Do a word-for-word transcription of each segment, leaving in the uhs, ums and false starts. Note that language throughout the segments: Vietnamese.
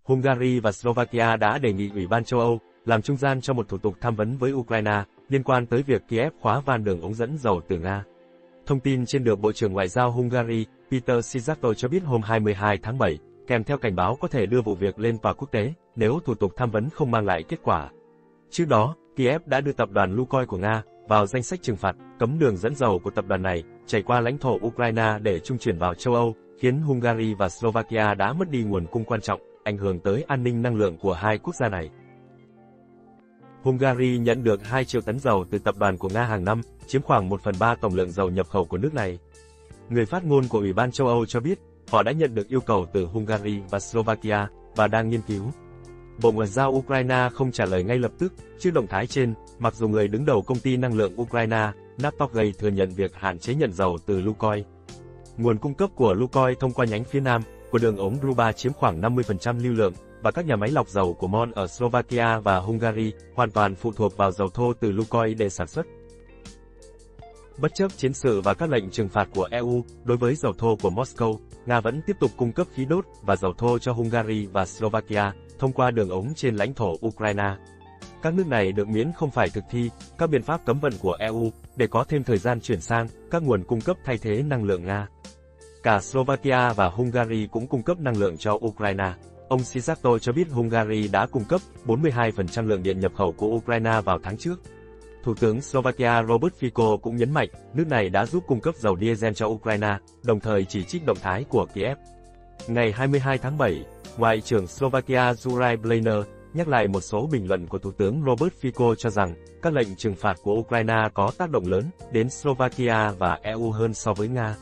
Hungary và Slovakia đã đề nghị Ủy ban châu Âu làm trung gian cho một thủ tục tham vấn với Ukraine liên quan tới việc Kiev khóa van đường ống dẫn dầu từ Nga. Thông tin trên được Bộ trưởng Ngoại giao Hungary Peter Szijjarto cho biết hôm hai mươi hai tháng bảy, kèm theo cảnh báo có thể đưa vụ việc lên tòa quốc tế nếu thủ tục tham vấn không mang lại kết quả. Trước đó, Kiev đã đưa tập đoàn Lukoil của Nga vào danh sách trừng phạt, cấm đường dẫn dầu của tập đoàn này chảy qua lãnh thổ Ukraine để trung chuyển vào châu Âu, khiến Hungary và Slovakia đã mất đi nguồn cung quan trọng, ảnh hưởng tới an ninh năng lượng của hai quốc gia này. Hungary nhận được hai triệu tấn dầu từ tập đoàn của Nga hàng năm, chiếm khoảng một phần ba tổng lượng dầu nhập khẩu của nước này. Người phát ngôn của Ủy ban châu Âu cho biết, họ đã nhận được yêu cầu từ Hungary và Slovakia và đang nghiên cứu. Bộ Ngoại giao Ukraine không trả lời ngay lập tức trước động thái trên, mặc dù người đứng đầu công ty năng lượng Ukraine, Naftogaz thừa nhận việc hạn chế nhận dầu từ Lukoil. Nguồn cung cấp của Lukoil thông qua nhánh phía nam của đường ống Drupa chiếm khoảng năm mươi phần trăm lưu lượng, và các nhà máy lọc dầu của MOL ở Slovakia và Hungary hoàn toàn phụ thuộc vào dầu thô từ Lukoil để sản xuất. Bất chấp chiến sự và các lệnh trừng phạt của e u đối với dầu thô của Moscow, Nga vẫn tiếp tục cung cấp khí đốt và dầu thô cho Hungary và Slovakia thông qua đường ống trên lãnh thổ Ukraine. Các nước này được miễn không phải thực thi các biện pháp cấm vận của e u để có thêm thời gian chuyển sang các nguồn cung cấp thay thế năng lượng Nga. Cả Slovakia và Hungary cũng cung cấp năng lượng cho Ukraine. Ông Szijjarto cho biết Hungary đã cung cấp bốn mươi hai phần trăm lượng điện nhập khẩu của Ukraine vào tháng trước. Thủ tướng Slovakia Robert Fico cũng nhấn mạnh nước này đã giúp cung cấp dầu diesel cho Ukraine, đồng thời chỉ trích động thái của Kiev. Ngày hai mươi hai tháng bảy, Ngoại trưởng Slovakia Juraj Blayner nhắc lại một số bình luận của Thủ tướng Robert Fico cho rằng các lệnh trừng phạt của Ukraine có tác động lớn đến Slovakia và e u hơn so với Nga.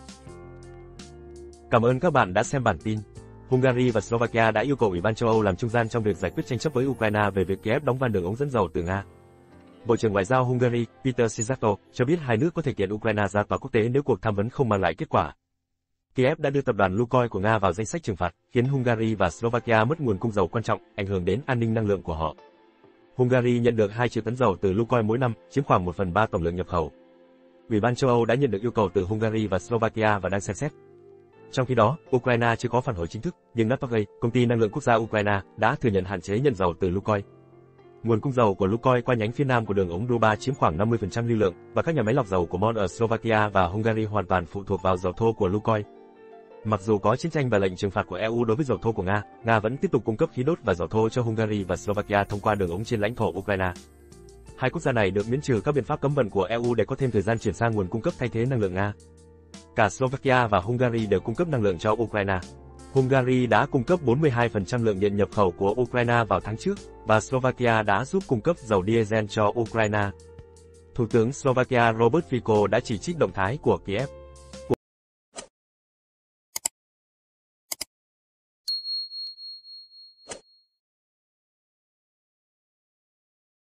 Cảm ơn các bạn đã xem bản tin. Hungary và Slovakia đã yêu cầu Ủy ban châu Âu làm trung gian trong việc giải quyết tranh chấp với Ukraine về việc Kiev đóng van đường ống dẫn dầu từ Nga. Bộ trưởng Ngoại giao Hungary Peter Szijjarto cho biết hai nước có thể kiện Ukraine ra tòa quốc tế nếu cuộc tham vấn không mang lại kết quả. Kiev đã đưa tập đoàn Lukoil của Nga vào danh sách trừng phạt, khiến Hungary và Slovakia mất nguồn cung dầu quan trọng, ảnh hưởng đến an ninh năng lượng của họ. Hungary nhận được hai triệu tấn dầu từ Lukoil mỗi năm, chiếm khoảng một phần ba tổng lượng nhập khẩu. Ủy ban châu Âu đã nhận được yêu cầu từ Hungary và Slovakia và đang xem xét. Trong khi đó, Ukraine chưa có phản hồi chính thức, nhưng Naftogaz, công ty năng lượng quốc gia Ukraine, đã thừa nhận hạn chế nhận dầu từ Lukoil. Nguồn cung dầu của Lukoil qua nhánh phía nam của đường ống Drupa chiếm khoảng năm mươi phần trăm lưu lượng, và các nhà máy lọc dầu của MOL ở Slovakia và Hungary hoàn toàn phụ thuộc vào dầu thô của Lukoil. Mặc dù có chiến tranh và lệnh trừng phạt của e u đối với dầu thô của Nga, Nga vẫn tiếp tục cung cấp khí đốt và dầu thô cho Hungary và Slovakia thông qua đường ống trên lãnh thổ Ukraine. Hai quốc gia này được miễn trừ các biện pháp cấm vận của e u để có thêm thời gian chuyển sang nguồn cung cấp thay thế năng lượng Nga. Cả Slovakia và Hungary đều cung cấp năng lượng cho Ukraine. Hungary đã cung cấp bốn mươi hai phần trăm lượng điện nhập khẩu của Ukraine vào tháng trước, và Slovakia đã giúp cung cấp dầu diesel cho Ukraine. Thủ tướng Slovakia Robert Fico đã chỉ trích động thái của Kiev.